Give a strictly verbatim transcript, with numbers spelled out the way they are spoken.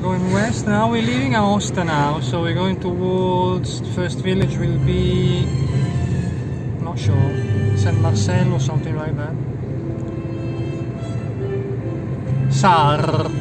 Going west now. We're leaving Aosta now, so we're going towards the first village will be, not sure, Saint Marcel or something like that. Sar.